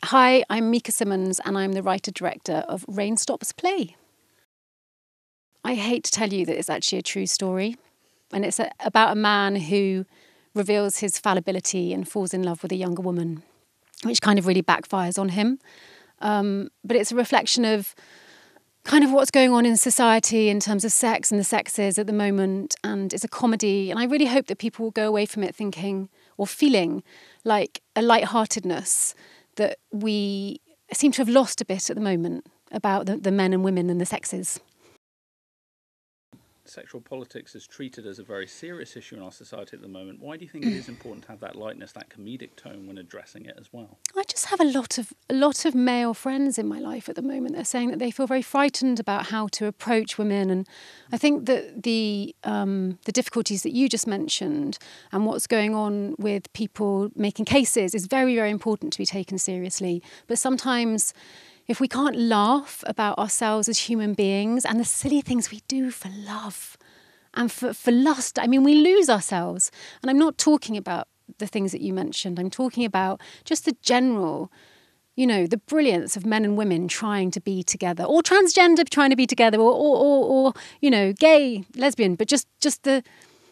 Hi, I'm Mika Simmons and I'm the writer-director of Rain Stops Play. I hate to tell you that it's actually a true story, and it's about a man who reveals his fallibility and falls in love with a younger woman, which kind of really backfires on him. But it's a reflection of kind of what's going on in society in terms of sex and the sexes at the moment, and it's a comedy, and I really hope that people will go away from it thinking or feeling like a lightheartedness that we seem to have lost a bit at the moment about the men and women and the sexes. Sexual politics is treated as a very serious issue in our society at the moment. Why do you think it is important to have that lightness, that comedic tone when addressing it as well? I just have a lot of male friends in my life at the moment. They're saying that they feel very frightened about how to approach women, and I think that the difficulties that you just mentioned and what's going on with people making cases is very, very important to be taken seriously. But sometimes, if we can't laugh about ourselves as human beings and the silly things we do for love and for lust, I mean, we lose ourselves. And I'm not talking about the things that you mentioned. I'm talking about just the general, the brilliance of men and women trying to be together, or transgender trying to be together, or gay, lesbian, but just the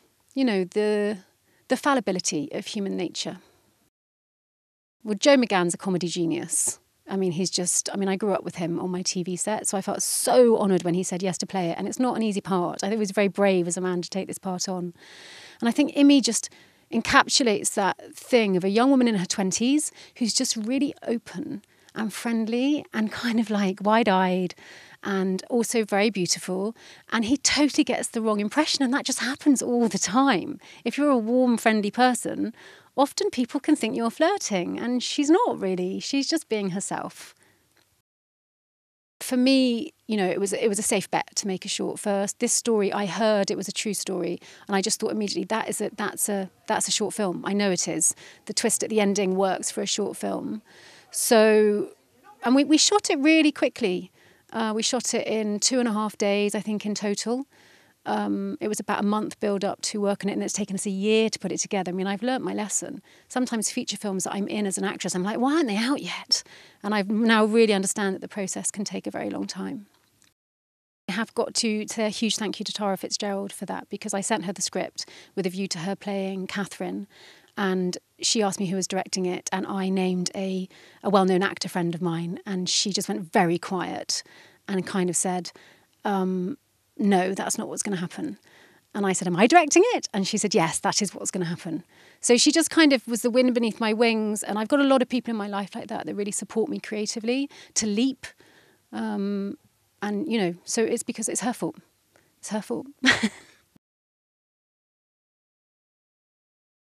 fallibility of human nature. Well, Joe McGann's a comedy genius. I I grew up with him on my TV set, so I felt so honoured when he said yes to play it. And it's not an easy part. I think he was very brave as a man to take this part on. And I think Imi just encapsulates that thing of a young woman in her 20s who's just really open and friendly and kind of like wide-eyed and also very beautiful. And he totally gets the wrong impression, and that just happens all the time. If you're a warm, friendly person, often people can think you're flirting, and she's not really. She's just being herself. For me, it was a safe bet to make a short first. This story, I heard it was a true story, and I just thought immediately that's a short film. I know it is. The twist at the ending works for a short film. So, and we shot it really quickly. We shot it in 2.5 days, I think, in total. It was about a month build up to work on it, and it's taken us a year to put it together. I mean, I've learnt my lesson. Sometimes feature films that I'm in as an actress, I'm like, why aren't they out yet? And I now really understand that the process can take a very long time. I have got to say a huge thank you to Tara Fitzgerald for that, because I sent her the script with a view to her playing Catherine, and she asked me who was directing it, and I named a well-known actor friend of mine, and she just went very quiet and kind of said, no, that's not what's going to happen. And I said, am I directing it? And she said, yes, that is what's going to happen. So she just kind of was the wind beneath my wings. And I've got a lot of people in my life like that really support me creatively to leap. So it's because it's her fault. It's her fault.